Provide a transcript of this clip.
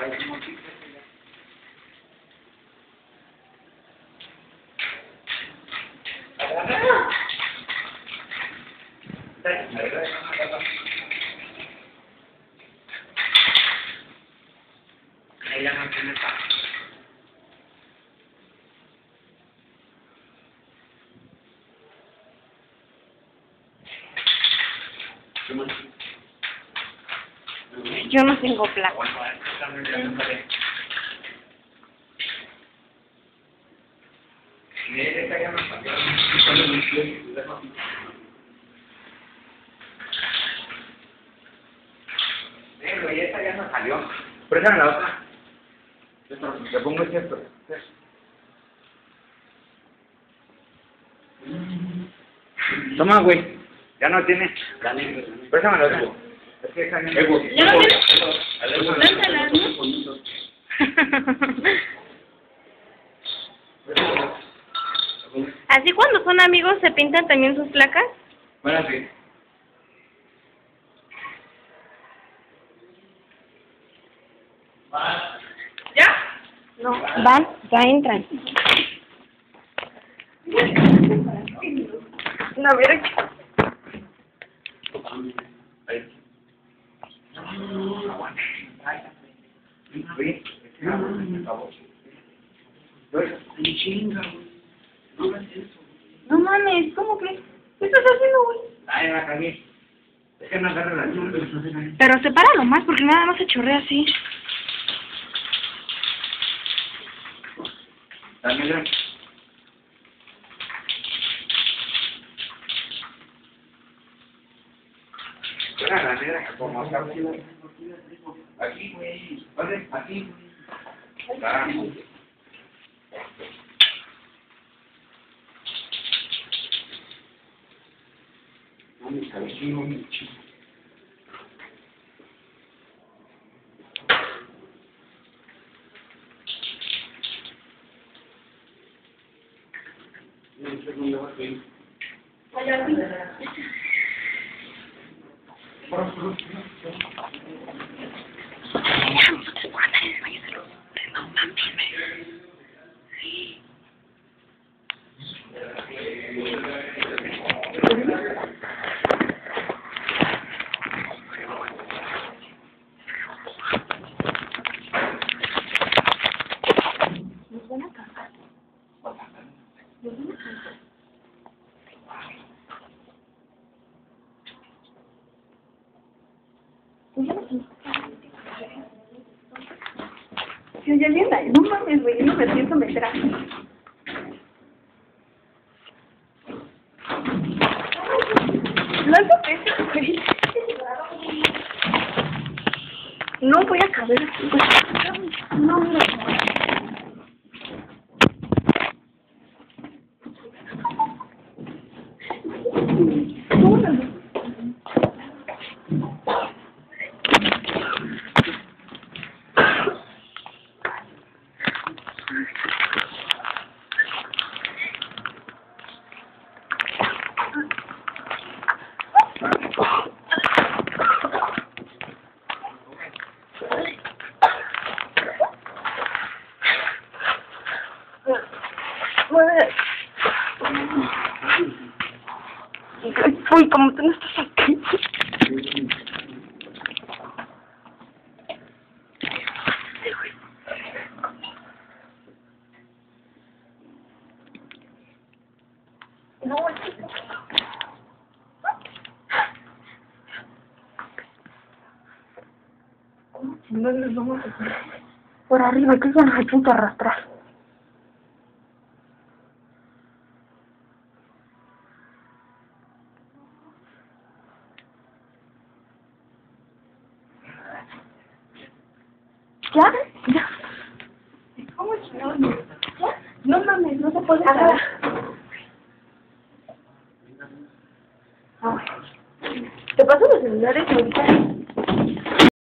Ella no tiene paz. Yo no tengo placa. Y esta ya no salió. Préstame la otra. Le pongo esto. Toma, güey. Ya no tiene. Préstame la otra. Es que esa ¿Ya no tienes? Lánzalas, ¿no? ¿Así cuando son amigos se pintan también sus placas? Bueno, sí. ¿Ya? No. Van, ya entran. No, mira. No mames, ¿cómo que? ¿Qué estás haciendo, güey? Ay, la cagué. Es que no agarra la luz. Pero sepáralo más porque nada más se chorrea así. La negra. Era la negra como acá. Aquí, güey. ¿Dónde? Aquí. Ah. No, mi cabecino, mi chico. Si oye bien, no mames, güey, yo no me siento meter así. Lánzate ese, güey. No voy a caber así, güey. No, no. Uy, como tú no estás aquí. No, ¿cómo chingados les vamos a hacer? Por arriba, que ya nos echó que arrastrar. ¿Ya? ¿Ya? ¿Cómo chingados? ¿Ya? No mames, no se puede agarrar. Ah, ¿te paso los celulares ahorita?